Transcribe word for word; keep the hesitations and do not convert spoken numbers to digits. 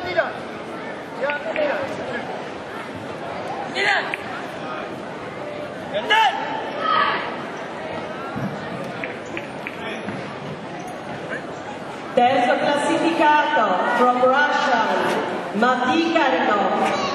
Milan! Grande Milan! Milan! Grande! Terzo classificato, from Russia, Mati Karinov.